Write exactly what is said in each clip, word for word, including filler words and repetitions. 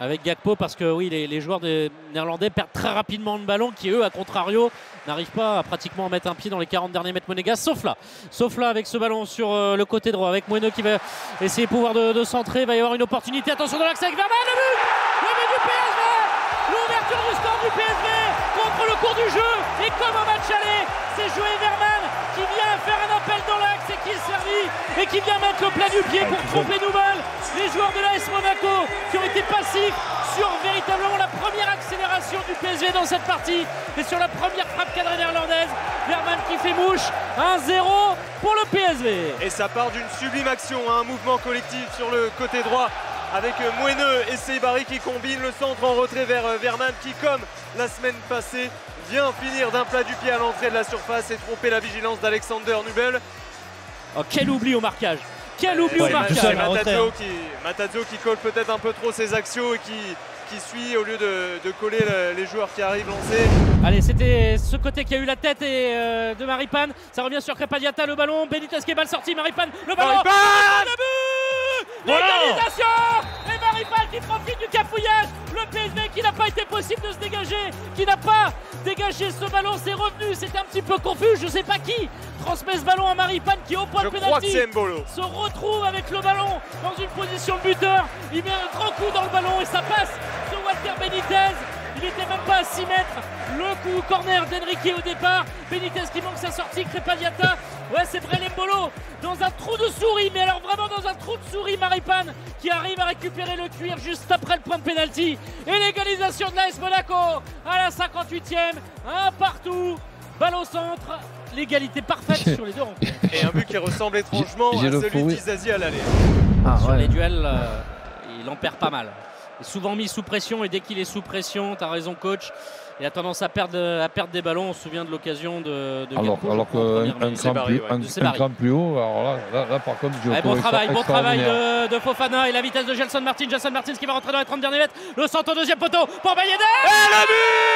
avec Gakpo, parce que oui, les, les joueurs des néerlandais perdent très rapidement le ballon, qui eux, à contrario, n'arrivent pas à pratiquement mettre un pied dans les quarante derniers mètres monégasques, sauf là. Sauf là avec ce ballon sur euh, le côté droit, avec Bueno qui va essayer de pouvoir de, de centrer. Il va y avoir une opportunité. Attention dans l'axe avec Vermaelen, le but Le but du P S V. L'ouverture du score du P S V contre le cours du jeu. Et comme au match aller, c'est joué Vermaelen qui vient faire un appel dans l'axe et qui est servi et qui vient mettre le plat du pied pour tromper Nubel. Les joueurs de l'A S Monaco qui ont été passifs sur véritablement la première accélération du P S V dans cette partie et sur la première frappe cadrée néerlandaise. Vermaelen qui fait mouche, un zéro pour le P S V. Et ça part d'une sublime action, hein, un mouvement collectif sur le côté droit avec Moeneux et Seibari qui combinent le centre en retrait vers Vermaelen qui, comme la semaine passée, vient finir d'un plat du pied à l'entrée de la surface et tromper la vigilance d'Alexander Nubel. Oh, quel oubli au marquage! Quel oubli ouais, au marquage! C'est Matarazzo qui, Matarazzo qui colle peut-être un peu trop ses axios et qui, qui suit au lieu de, de coller le, les joueurs qui arrivent lancés. Allez, c'était ce côté qui a eu la tête et, euh, de Maripane. Ça revient sur Crépin Diatta, le ballon. Benitez qui est balle sortie. Maripane, le ballon. Maripane le but L'égalisation Et Maripane qui profite du cafouillage. Le P S V qui n'a pas été possible de se dégager, qui n'a pas dégagé ce ballon. C'est revenu, c'était un petit peu confus. Je ne sais pas qui transmet ce ballon à Maripane qui, au point de pénalty, se retrouve avec le ballon dans une position de buteur. Il met un grand coup dans le ballon et ça passe sur Walter Benitez. Il n'était même pas à six mètres. Le coup corner d'Enrique au départ. Benitez qui manque sa sortie. Crépin Diatta. Ouais, c'est vrai, Mbolo dans un trou de souris. Mais alors vraiment dans un trou de souris, Maripane qui arrive à récupérer le cuir juste après le point de pénalty. Et l'égalisation de l'A S Monaco à la cinquante-huitième. Un partout. Balle au centre. L'égalité parfaite sur les deux rencontres. Et un but qui ressemble étrangement à celui d'Izazi à l'aller. Ah, sur ouais. les duels, euh, il en perd pas mal. Il est souvent mis sous pression et dès qu'il est sous pression, tu as raison coach, il a tendance à perdre, à perdre des ballons. On se souvient de l'occasion de, de Alors, alors qu'un cran plus, ouais. un, un plus haut, alors là, là, là par contre, je ouais, bon travail, bon travail de, de Fofana et la vitesse de Gelson Martins. Gelson Martins qui va rentrer dans les trente derniers mètres. Le centre au deuxième poteau pour Ben Yedder. Et le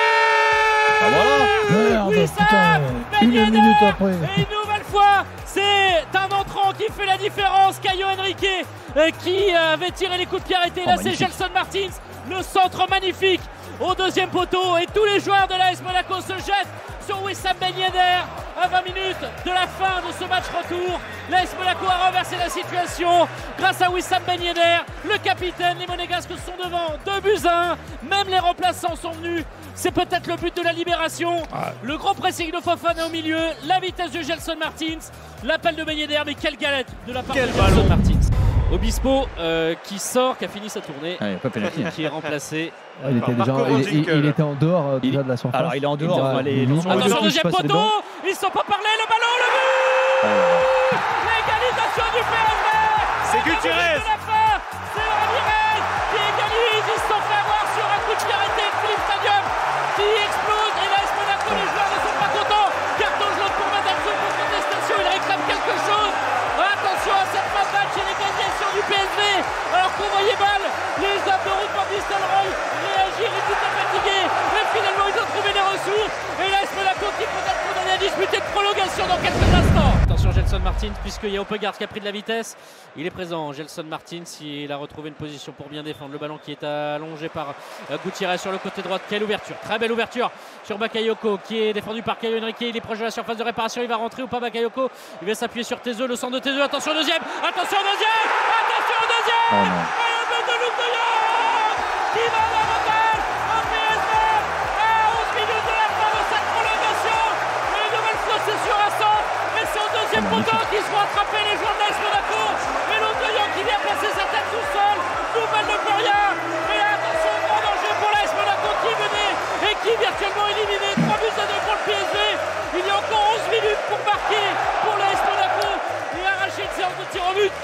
but ah, voilà. Oui, ça Ben Yedder. Une minute après. Et une nouvelle fois, c'est un entrant qui fait la différence. Caio Henrique euh, qui avait tiré les coups de pied arrêtés. Là, oh, c'est Gelson Martins. Le centre magnifique au deuxième poteau. Et tous les joueurs de l'A S Monaco se jettent sur Wissam Ben Yedder à vingt minutes de la fin de ce match retour. L'A S Monaco a renversé la situation grâce à Wissam Ben Yedder, le capitaine. Les Monégasques sont devant deux buts à un. Même les remplaçants sont venus. C'est peut-être le but de la libération. Ah. Le gros pressing de Fofana au milieu, la vitesse de Gelson Martins, l'appel de Ben Yedder, mais quelle galette de la part Quel de Gelson Martins. Obispo euh, qui sort, qui a fini sa tournée, ah, pas pénalty, qui est remplacé. Ah, il, était déjà, il, il, il était en dehors euh, déjà de la surface. Alors il est en dehors. Il les, les Attention, deuxième poteau, ils ne sont pas parlé, le ballon, le but oh. L'égalisation du P S V. C'est Gutiérrez. C'est Ramirez qui égalise. Ils se sont fait avoir sur un coup de pied arrêté. Philippe Stadium qui explose. Et l'A S Monaco, les joueurs ne sont pas contents. Carton jaune pour Matarazzo pour contestation. Il réclame quelque chose. Attention à cette fin de match et l'égalisation du P S V. Alors qu'on voyait mal les hommes de Ruud van Nistelrooy réagir, ils étaient fatigués. Mais finalement, ils ont trouvé les ressources. Et l'A S Monaco qui peut être condamné à disputer de prolongation dans quelques instants. Attention, Gelson Martins, puisqu'il y a Oppegaard qui a pris de la vitesse. Il est présent, Gelson Martins. Il a retrouvé une position pour bien défendre. Le ballon qui est allongé par Gutiérrez sur le côté droit. Quelle ouverture, très belle ouverture sur Bakayoko qui est défendu par Caio Henrique. Il est proche de la surface de réparation. Il va rentrer ou pas Bakayoko. Il va s'appuyer sur Théseux, le centre de Théseux. Attention, deuxième. Attention, deuxième. Attention, deuxième. Oh non. Et le but de Luc de Jong qui va à l'avantage en P S V à onze minutes de la fin de cette prolongation. Et une nouvelle fois, c'est sur un centre. Et c'est au deuxième oh, poteau qui se font attraper les joueurs de l'A S Monaco. Et Luc de Jong qui vient placer sa tête sous sol. Nouvelle de plus rien. Et attention, grand danger pour l'A S Monaco qui venait et qui est virtuellement éliminé. trois buts à deux pour le P S V. Il y a encore onze minutes pour marquer pour l'A S Monaco et arracher une séance de tir au but.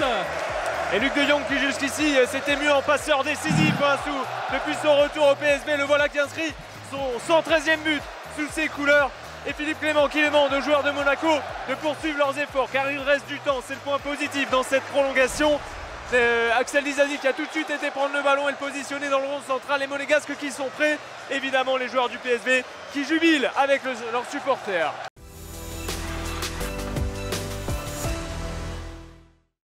Et Luc de Jong qui jusqu'ici s'était mis en passeur décisif hein, sous, depuis son retour au P S V. Le voilà qui inscrit son cent treizième but sous ses couleurs. Et Philippe Clément qui demande aux joueurs de Monaco de poursuivre leurs efforts car il reste du temps. C'est le point positif dans cette prolongation. Euh, Axel Disasi qui a tout de suite été prendre le ballon et le positionner dans le rond central. Les Monégasques qui sont prêts. Évidemment les joueurs du P S V qui jubilent avec le, leurs supporters.